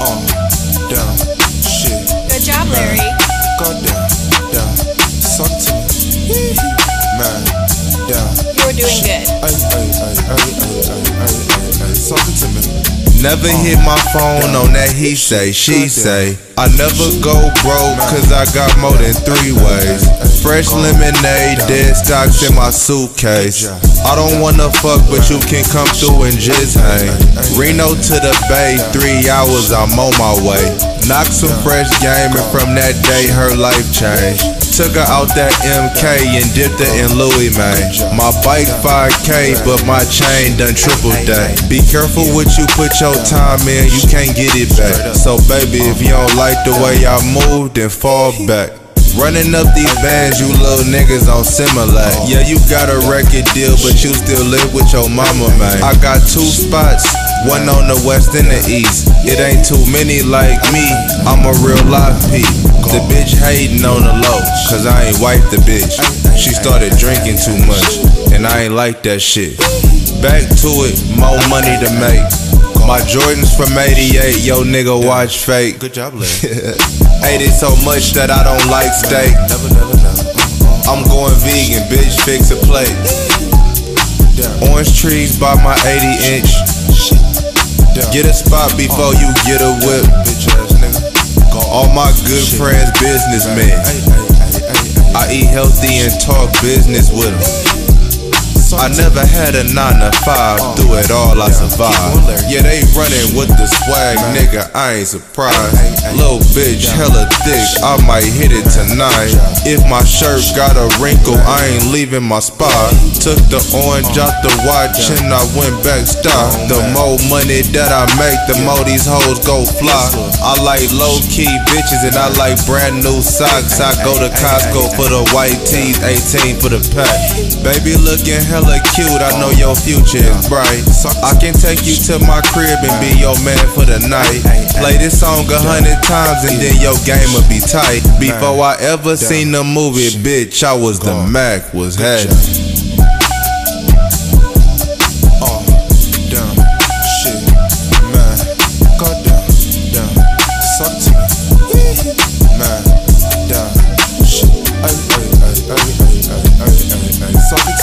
Down, shit. Good job, Larry. Goddamn, down. Suck to me. Man, down. You're doing good. Suck it to me. Never hit my phone on that he say, she say. I never go broke cause I got more than 3 ways. Fresh lemonade, dead stocks in my suitcase. I don't wanna fuck but you can come through and just hang. Reno to the Bay, 3 hours I'm on my way. Knock some fresh game and from that day her life changed. Took her out that MK and dipped her in Louis, man. My bike 5K, but my chain done triple day. Be careful what you put your time in, you can't get it back. So baby, if you don't like the way I move, then fall back. Running up these bands, you little niggas on Similac. Yeah, you got a record deal, but you still live with your mama, man. I got 2 spots, one on the west and the east. It ain't too many like me, I'm a real live peep. The bitch hating on the low, cause I ain't wiped the bitch. She started drinking too much, and I ain't like that shit. Back to it, more money to make. My Jordans from 88, yo nigga watch fake. Good job, Larry. Ate it so much that I don't like steak. I'm going vegan, bitch, fix a plate. Orange trees by my 80-inch. Get a spot before you get a whip. All my good friends businessmen. I eat healthy and talk business with them. I never had a 9 to 5, through it all I survived. Yeah, they running with the swag, nigga, I ain't surprised. Little bitch, hella thick, I might hit it tonight. If my shirt got a wrinkle, I ain't leaving my spot. Took the orange out the watch and I went back stock. The more money that I make, the more these hoes go fly. I like low-key bitches and I like brand new socks. I go to Costco for the white tees, 18 for the pack. Baby looking hella cute, I know your future is bright. I can take you to my crib and be your man for the night. Play this song 100 times and then your game will be tight. Before I ever seen the movie, bitch, I was the Mac, was heavy. Down, shit, man. Goddamn, down. Suck to me. Man, down, shit. Suck it to me.